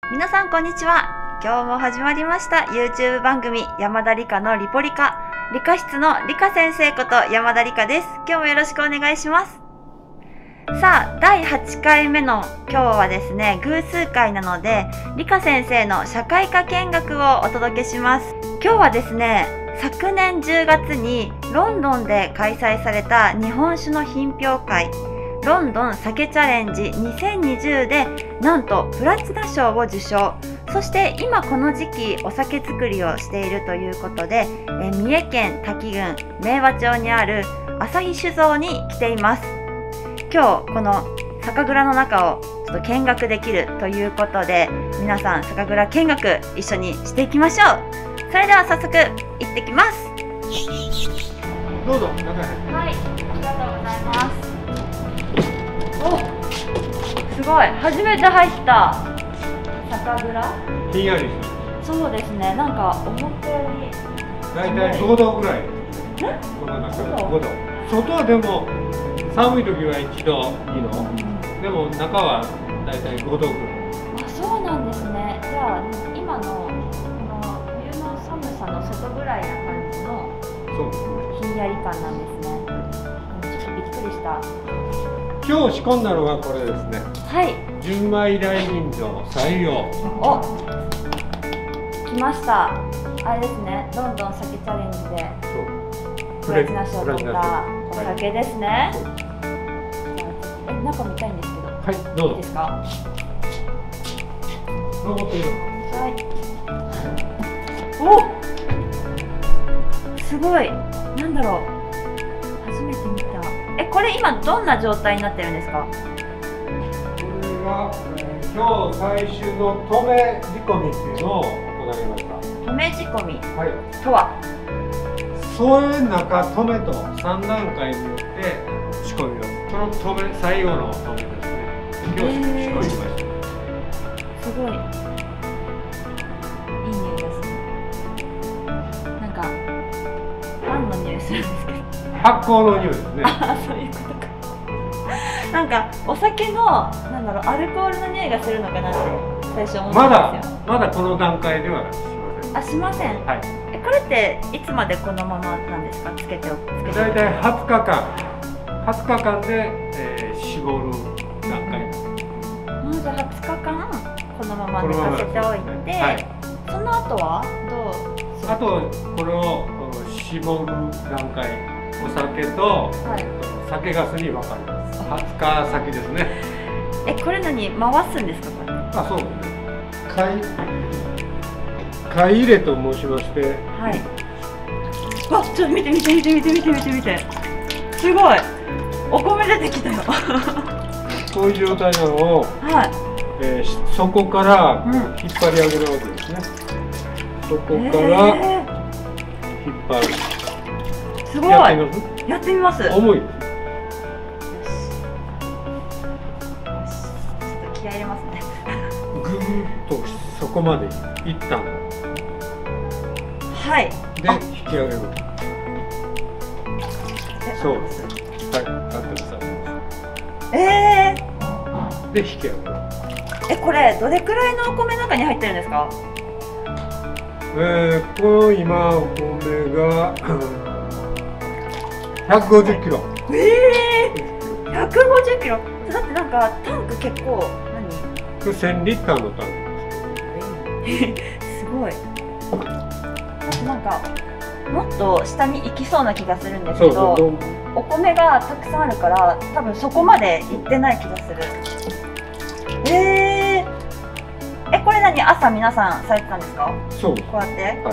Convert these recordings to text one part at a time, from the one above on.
皆さんこんにちは。今日も始まりました YouTube 番組山田理香のリポリカ。理科室の理科先生こと山田理香です。今日もよろしくお願いします。さあ、第8回目の今日はですね、偶数回なので理科先生の社会科見学をお届けします。今日はですね、昨年10月にロンドンで開催された日本酒の品評会ロンドン酒チャレンジ2020でなんとプラチナ賞を受賞。そして今この時期お酒造りをしているということで、三重県滝郡明和町にある旭酒造に来ています。今日この酒蔵の中をちょっと見学できるということで、皆さん酒蔵見学一緒にしていきましょう。それでは早速行ってきます。 どうぞ中へ。 はい、ありがとうございます。お、すごい、初めて入った酒蔵。 ひんやりする。 そうですね、なんか思ったよりだいたい5度ぐらい。この中で5度。外はでも寒い時は1度2度。でも中はだいたい5度ぐらい。 あ、そうなんですね。じゃあ今のこの冬の寒さの外ぐらいな感じのそうですね。 ひんやり感なんですね。ちょっとびっくりした。 今日仕込んだのがこれですね。 はい。 純米大吟醸採用。 お、来ました。あれですね。ロンドン酒チャレンジでプラチナ賞を取ったお酒ですね。中見たいんですけど。 はい、どうぞ。 いいですか。 残っている。 はい。お、すごい。なんだろう。初めて見た。これ今どんな状態になってるんですか。 これが、今日最終の止め仕込みっていうのを行いました。 止め仕込み。 はい。 とは。 添え中止めと3段階によって仕込みを。この止め最後の止めですね。今日仕込みました。 すごい。いい匂いですね。なんかパンの匂いするんですけど。 発酵の匂いですね。 あ、そういうことか。なんかお酒のなんだろう、アルコールの匂いがするのかなって最初思ったんですよ。 まだこの段階ではしません。 あ、しません。 はい。 これっていつまでこのままなんですか。つけておく。 だいたい20日間。20日間で、絞る段階。 じゃあ20日間このまま寝かせておいて、はい、その後はどうする？ あとこれを絞る段階。お酒と、酒粕に分かれます。20日先ですね。 これ何回すんですかこれ？ あ、そうですね。貝入れと申しまして。 はい。わ、ちょっと見て。すごい。お米出てきたよ。 こういう状態なのを、はい。底から引っ張り上げるわけですね。そこから引っ張る。 すごい。やってみます。 重い。 よし。ちょっと気合い入れますね。 ぐぐっとそこまでいったん。 はい。 で引き上げる。そうですね。はい、合ってます。で引き上げる。 これどれくらいのお米の中に入ってるんですか。 この今お米が150キロ。 150キロ。だってなんかタンク結構これ1000リッターのタンクです。すごい。なんかもっと下に行きそうな気がするんですけど、お米がたくさんあるから多分そこまで行ってない気がする。これ何朝皆さんされてたんですか。 そう。 こうやって。 はい。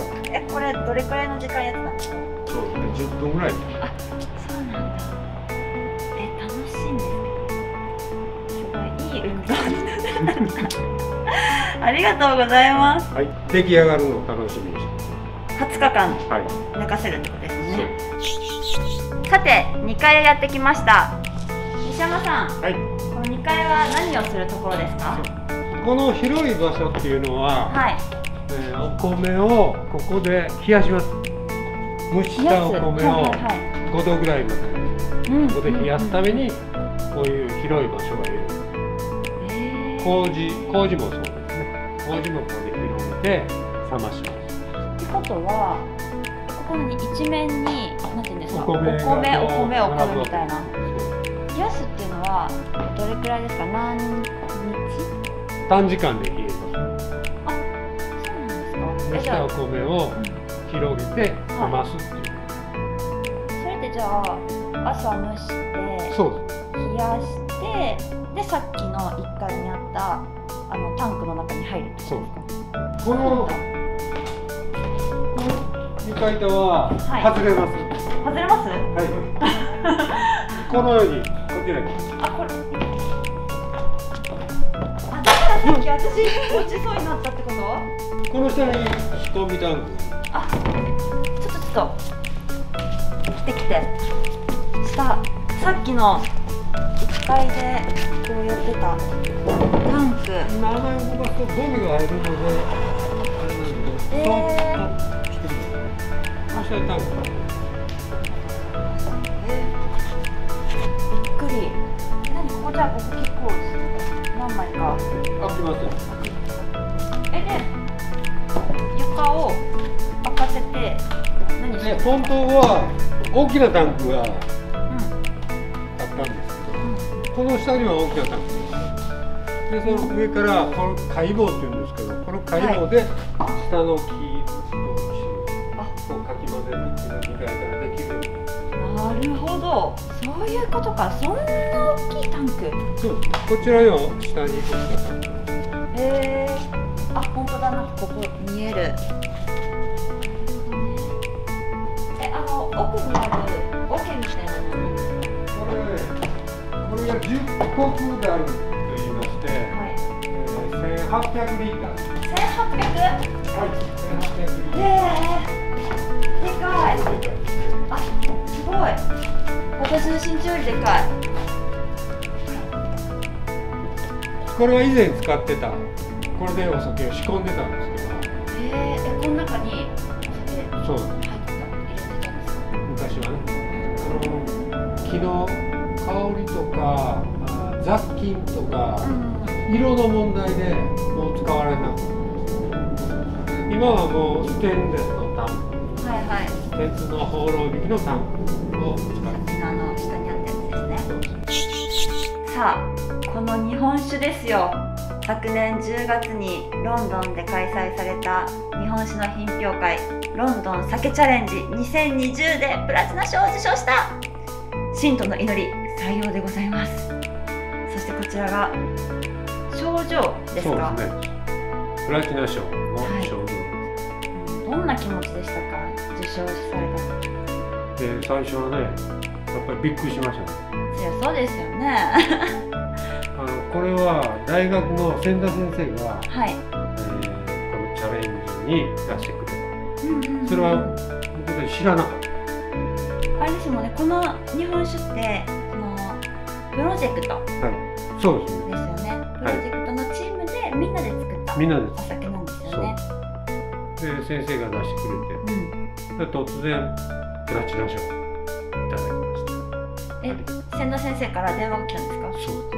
これどれくらいの時間やってたんですか。 そうですね。10分ぐらい。 あ、そうなんだ。楽しいんですけど。すごいいい運動になる。ありがとうございます。 はい。出来上がるのを楽しみにして 20日間寝かせるってことですね。さて2階へやってきました。西山さん。はい。この2階は何をするところですか。 この広い場所っていうのは、 はい。 お米をここで冷やします。蒸したお米を5度ぐらいまでここで冷やすためにこういう広い場所がいる。麹もそうですね。 麹もここで広げて冷まします。 ってことはここに一面に何て言うんですか、お米みたいな。冷やすっていうのはどれくらいですか？何日？ 短時間で冷えます。 あ、そうなんですか。 熱したお米を広げて冷ますっていう。 それでじゃあ朝蒸して冷やしてでさっきの1階にあったタンクの中に入るってことですか？ この床板は外れます。 外れます？ はい。このようにこちらに。 あ、これ。あ、だからさっき私落ちそうになったってこと？ この下に仕込みタンク。 あ、ちょっと来て。さっきの1階でこうやってたタンク。 今動かすとゴミが入るのであれなんで。この下にタンク。 びっくり。ここじゃあここ結構何枚か開きます。 で床を開かせて何してる？ 本当は大きなタンクがあったんですけど、この下には大きなタンクで、その上からこの解棒っていうんですけど、この解棒で下の木をかき混ぜるっていうのが2階からできるように。 なるほど、そういうことか。そんな大きいタンク。 そう、こちらの下に大きなタンク。 あ、本当だな、ここ見える。奥にある桶みたいなもの。 これが10個空ダルと言いまして、1800リッター。 1800？ はい、1800リッター。 でかい。あ、すごい。私の身長よりでかい。 これは以前使ってた。これでお酒を仕込んでたんですけど。 この中にお酒。 そう。昔はね、木の香りとか雑菌とか、色の問題でもう使われなくなった。今はもうステンレスのタンク、鉄のホーロー引きのタンクを使います。 下にあったやつですね。さあ、この日本酒ですよ。昨年10月にロンドンで開催された日本酒の品評会ロンドン酒チャレンジ2020でプラチナ賞を受賞した信徒の祈り採用でございます。そしてこちらが賞状ですか？ そうですね、プラチナ賞の賞状です。 どんな気持ちでしたか？受賞されたで、最初はね、やっぱりびっくりしましたね。 そうですよね。 これは大学の千田先生が、このチャレンジに出してくれた。それは僕たち知らなかった。 あれですもんね、この日本酒ってプロジェクト、 そうですね。 ですよね。プロジェクトのチームでみんなで作ったお酒なんですよね。 で、先生が出してくれて、突然プラチナ賞いただきました。 千田先生から電話が来たんですか？ そうです。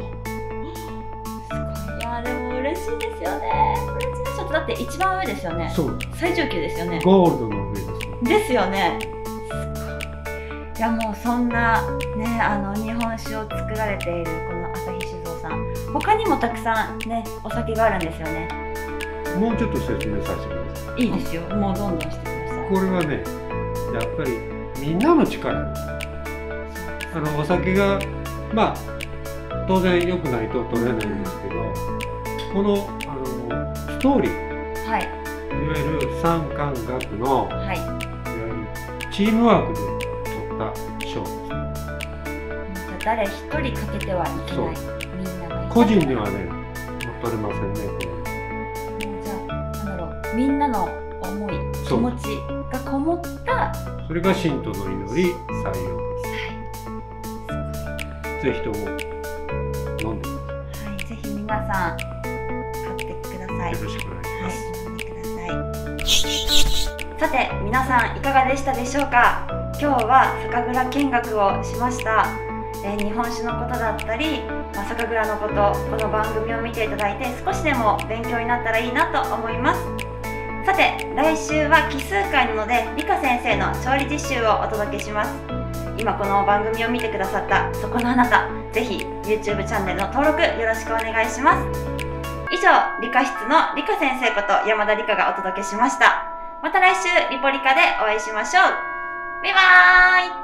いや、でも嬉しいですよね。プラチナ賞ってだって一番上ですよね。 そう。 最上級ですよね。 ゴールドの上ですね。 ですよね。いや、もうそんなね、日本酒を作られているこの朝日酒造さん、他にもたくさんね、お酒があるんですよね。 もうちょっと説明させてください。 いいですよ。もうどんどんしてください。 これはね、やっぱりみんなの力です。お酒がまあ当然良くないと取れないんですけど、このストーリー、いわゆる産官学の、いわゆるチームワークで取った賞です。 誰一人欠けてはいけない。みんなが個人ではね取れませんね。 じゃあなんだろう、みんなの思い、気持ちがこもったそれが信徒の祈り採用です。ぜひとも飲んでください。 ぜひ皆さん買ってください。 よろしくお願いします。 飲んでください。さて皆さんいかがでしたでしょうか？今日は酒蔵見学をしました。日本酒のことだったり、 酒蔵のこと、この番組を見ていただいて少しでも勉強になったらいいなと思います。さて、来週は奇数回なので理科先生の調理実習をお届けします。今この番組を見てくださったそこのあなた、ぜひ YouTube チャンネルの登録よろしくお願いします。以上、理科室の理科先生こと山田理香がお届けしました。また来週リポリカでお会いしましょう。バイバーイ。